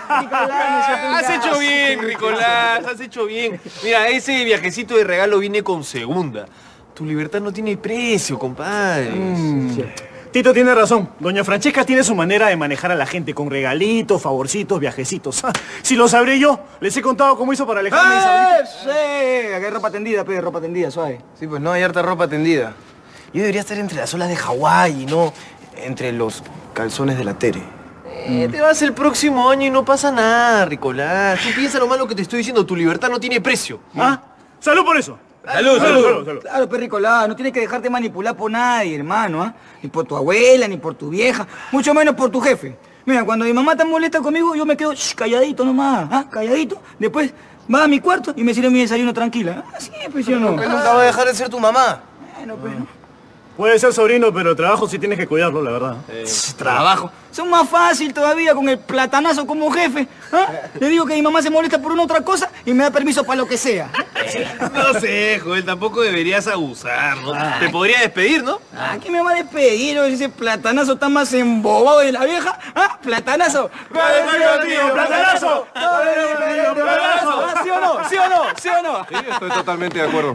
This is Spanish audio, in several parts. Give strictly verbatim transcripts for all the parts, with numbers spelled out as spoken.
Has hecho bien, Ricolás, has hecho bien. Mira, ese viajecito de regalo viene con segunda. Tu libertad no tiene precio, compadre. Mm. Sí. Tito tiene razón. Doña Francesca tiene su manera de manejar a la gente con regalitos, favorcitos, viajecitos. Si lo sabré yo, les he contado cómo hizo para alejarme de Isabelita. Sí, acá hay ropa tendida, pe, ropa tendida, suave. Sí, pues no hay harta ropa tendida. Yo debería estar entre las olas de Hawái y no entre los calzones de la Tere. Eh, mm. Te vas el próximo año y no pasa nada, Ricolás. Tú piensa lo malo que te estoy diciendo, tu libertad no tiene precio. ¿Ah? ¡Salud por eso! ¡Salud, salud! salud, salud, salud. Claro, pues, Ricolás, no tienes que dejarte manipular por nadie, hermano, ¿ah? ¿eh? Ni por tu abuela, ni por tu vieja, mucho menos por tu jefe. Mira, cuando mi mamá está molesta conmigo, yo me quedo shh, calladito nomás, ¿ah? Calladito. Después va a mi cuarto y me sirve mi desayuno tranquila. Así es, pues, yo no. Pero nunca va a dejar de ser tu mamá. Bueno, pues, ¿no? Puede ser sobrino, pero trabajo sí tienes que cuidarlo, la verdad. Eh, trabajo. Son más fácil todavía con el platanazo como jefe. ¿Ah? Le digo que mi mamá se molesta por una otra cosa y me da permiso para lo que sea. No sé, Joel, tampoco deberías abusar, ¿no? Ay. Te podría despedir, ¿no? ¿A qué me va a despedir? Ese platanazo está más embobado de la vieja. ¿Ah? ¡Platanazo! ¡Platanazo, tío! ¡Platanazo! ¡Platanazo! ¿Sí o no? ¿Sí o no? ¿Sí o no? Sí, estoy totalmente de acuerdo.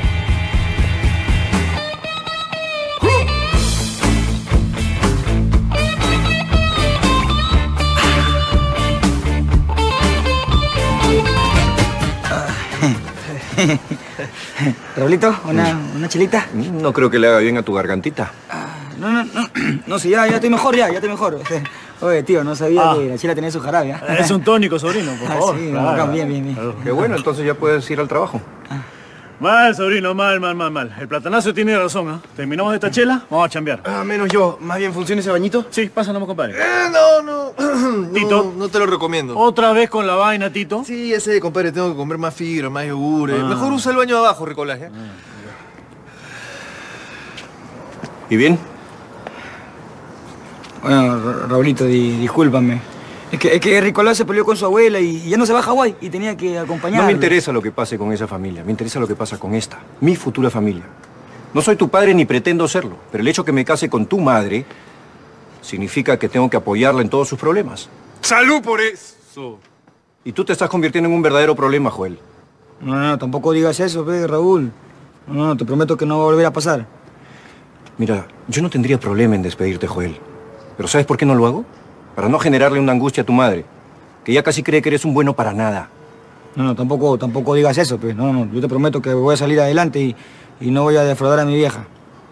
Raulito, ¿una, una chelita? No creo que le haga bien a tu gargantita. Ah, no, no, no. No, sí, ya, ya estoy mejor, ya, ya estoy mejor. Oye, tío, no sabía ah. que la chela tenía su jarabe. ¿eh? Es un tónico, sobrino, por favor. Ah, sí, claro. Bien, bien, bien. Qué bueno, entonces ya puedes ir al trabajo. Ah. Mal, sobrino, mal, mal, mal, mal. El platanazo tiene razón, ¿ah? ¿eh? Terminamos esta chela, vamos a chambear. Ah, menos yo. ¿Más bien funciona ese bañito? Sí, pasa nomás, compadre. Eh, no, no. Tito. No, no te lo recomiendo. ¿Otra vez con la vaina, Tito? Sí, ya sé, compadre, tengo que comer más fibra, más yogur. Ah. Mejor usa el baño de abajo, Ricolás, ¿eh? Ah. ¿Y bien? Bueno, Ra Raulito, di discúlpame. Es que, es que Ricolás se peleó con su abuela y ya no se va a Hawái y tenía que acompañarlo. No me interesa lo que pase con esa familia, me interesa lo que pasa con esta, mi futura familia. No soy tu padre ni pretendo serlo, pero el hecho que me case con tu madre significa que tengo que apoyarla en todos sus problemas. ¡Salud por eso! Y tú te estás convirtiendo en un verdadero problema, Joel. No, no, tampoco digas eso, pe, Raúl. No, no, te prometo que no va a volver a pasar. Mira, yo no tendría problema en despedirte, Joel. ¿Pero sabes por qué no lo hago? Para no generarle una angustia a tu madre, que ya casi cree que eres un bueno para nada. No, no, tampoco, tampoco digas eso, pues. No, no, yo te prometo que voy a salir adelante y, y no voy a defraudar a mi vieja.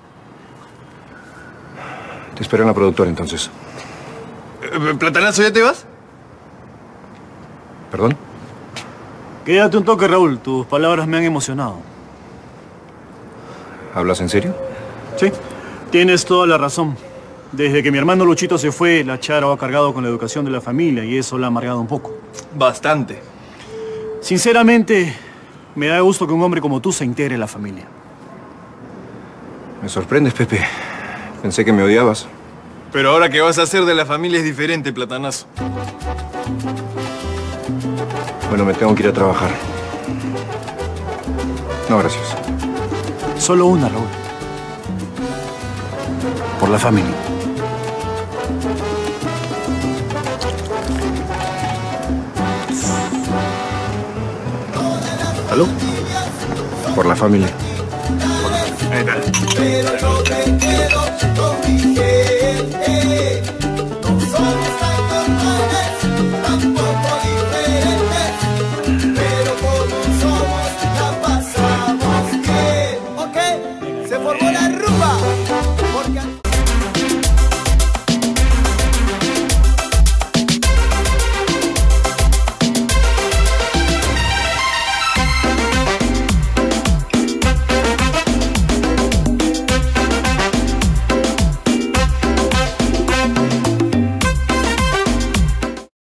Te espero en la productora, entonces. ¿Platanazo, ya te vas? ¿Perdón? Quédate un toque, Raúl. Tus palabras me han emocionado. ¿Hablas en serio? Sí, tienes toda la razón. Desde que mi hermano Luchito se fue, la Chara ha cargado con la educación de la familia y eso la ha amargado un poco. Bastante. Sinceramente, me da gusto que un hombre como tú se integre en la familia. Me sorprendes, Pepe. Pensé que me odiabas. Pero ahora que vas a hacer de la familia es diferente, Platanazo. Bueno, me tengo que ir a trabajar. No, gracias. Solo una, Raúl. Por la familia. ¿Aló? Por la familia. Ahí está.